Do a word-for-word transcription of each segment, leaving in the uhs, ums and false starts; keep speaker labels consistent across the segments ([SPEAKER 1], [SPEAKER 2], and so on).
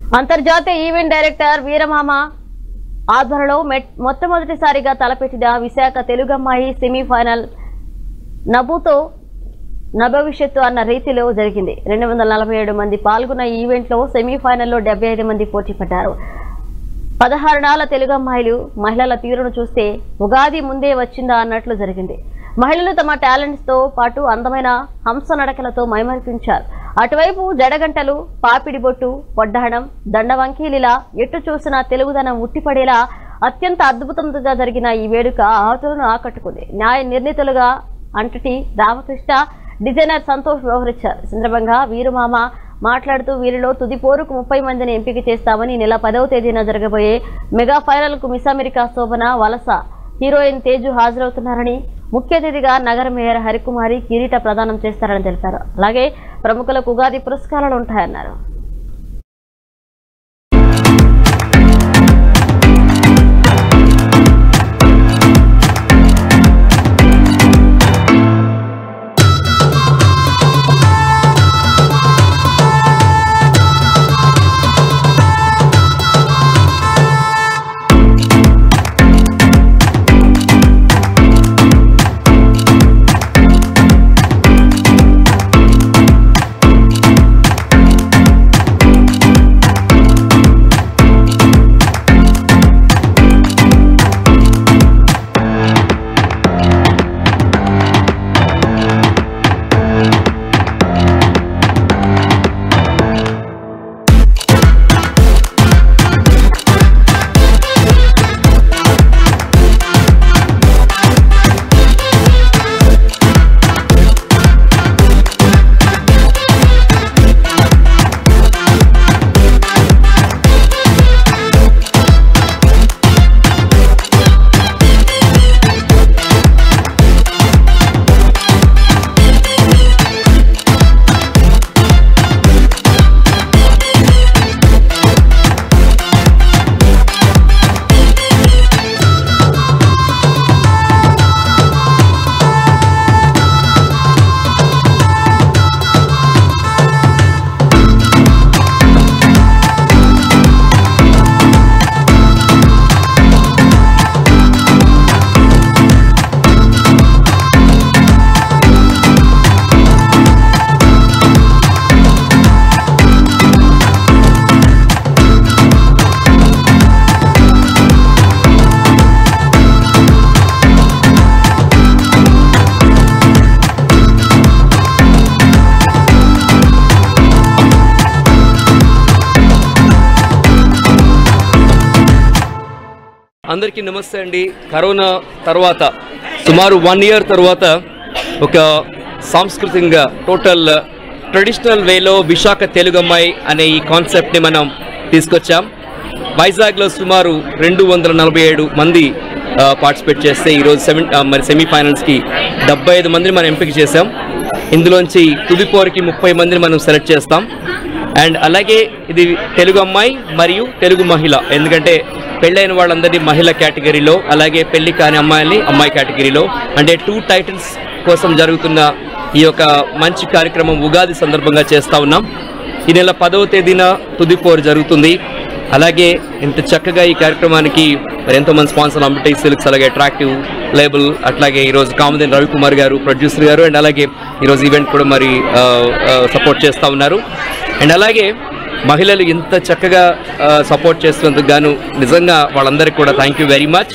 [SPEAKER 1] అంతర్జాతీయ event director వీరమామ ఆధ్వర్యంలో మొట్టమొదటిసారిగా తలపెట్టిన విశాఖ తెలుగమ్మాయి సెమీఫైనల్ నభూతో నభవిష్యత్తు అన్న రీతిలో జరిగింది. రెండు వందల నలభై ఏడు మంది పాల్గొన్న ఈ ఈవెంట్లో సెమీఫైనల్లో డెబ్బై ఐదు మంది పోటీ పడ్డారు. పదహారు నాళ్ల తెలుగమ్మాయిలు మహిళల తీరును చూస్తే ఉగాది ముందే వచ్చిందా అన్నట్లు జరిగింది. మహిళలు తమ టాలెంట్స్ తో పాటు అందమైన హంస నడకలతో మైమరిపించారు. అటువైపు జడగంటలు, పాపిడి బొట్టు, పొడ్డాడం, దండవంకీలిలా ఎటు చూసినా తెలుగుదనం ఉట్టిపడేలా అత్యంత అద్భుతంగా జరిగిన ఈ వేడుక ఆహుతులను ఆకట్టుకుంది. న్యాయ నిర్ణీతులుగా అంటటి రామకృష్ణ, డిజైనర్ సంతోష్ వ్యవహరించారు. సందర్భంగా వీరుమామ మాట్లాడుతూ వీరిలో తుది పోరుకు ముప్పై మందిని ఎంపిక చేస్తామని నెల పదవ తేదీన జరగబోయే మెగా ఫైనల్ కు మిస్ అమెరికా శోభన, వలస హీరోయిన్ తేజు హాజరవుతున్నారని, ముఖ్య అతిథిగా నగర మేయర్ హరికుమారి కిరీట ప్రదానం చేస్తారని తెలిపారు. అలాగే ప్రముఖులకు ఉగాది పురస్కారాలు ఉంటాయన్నారు.
[SPEAKER 2] అందరికీ నమస్తే అండి. కరోనా తర్వాత సుమారు వన్ ఇయర్ తర్వాత ఒక సాంస్కృతికంగా టోటల్ ట్రెడిషనల్ వేలో విశాఖ తెలుగమ్మాయి అనే ఈ కాన్సెప్ట్ని మనం తీసుకొచ్చాం. వైజాగ్లో సుమారు రెండు వందల నలభై ఏడు మంది పార్టిసిపేట్ చేస్తే ఈరోజు సెవెన్ మరి సెమీఫైనల్స్కి డెబ్బై ఐదు మందిని మనం ఎంపిక చేసాం. ఇందులోంచి తుదిపోరికి ముప్పై మందిని మనం సెలెక్ట్ చేస్తాం. అండ్ అలాగే ఇది తెలుగు అమ్మాయి మరియు తెలుగు మహిళ, ఎందుకంటే పెళ్ళైన వాళ్ళందరినీ మహిళ కేటగిరీలో, అలాగే పెళ్లి కాని అమ్మాయిని అమ్మాయి కేటగిరీలో, అంటే టూ టైటిల్స్ కోసం జరుగుతున్న ఈ యొక్క మంచి కార్యక్రమం ఉగాది సందర్భంగా చేస్తూ ఉన్నాం. ఈ నెల పదవ తేదీన తుదిపోరు జరుగుతుంది. అలాగే ఇంత చక్కగా ఈ కార్యక్రమానికి మరి ఎంతోమంది స్పాన్సర్, అంబటి సిల్క్స్, అలాగే అట్రాక్టివ్ లేబుల్, అట్లాగే ఈరోజు కామదేని రవికుమార్ గారు ప్రొడ్యూసర్ గారు, అండ్ అలాగే ఈరోజు ఈవెంట్ కూడా మరి సపోర్ట్ చేస్తూ ఉన్నారు. అండ్ అలాగే మహిళలు ఇంత చక్కగా సపోర్ట్ చేస్తున్నందుకు గాను నిజంగా వాళ్ళందరికీ కూడా థ్యాంక్ యూ వెరీ మచ్.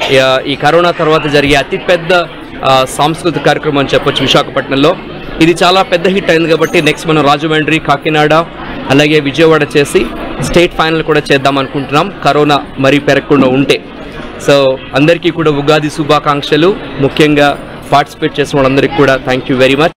[SPEAKER 2] ఈ కరోనా తర్వాత జరిగే అతిపెద్ద సాంస్కృతిక కార్యక్రమం అని చెప్పొచ్చు విశాఖపట్నంలో. ఇది చాలా పెద్ద హిట్ అయింది కాబట్టి నెక్స్ట్ మనం రాజమండ్రి, కాకినాడ, అలాగే విజయవాడ చేసి స్టేట్ ఫైనల్ కూడా చేద్దాం అనుకుంటున్నాం, కరోనా మరీ పెరగకుండా ఉంటే. సో అందరికీ కూడా ఉగాది శుభాకాంక్షలు. ముఖ్యంగా పార్టిసిపేట్ చేసిన వాళ్ళందరికీ కూడా థ్యాంక్ యూ వెరీ మచ్.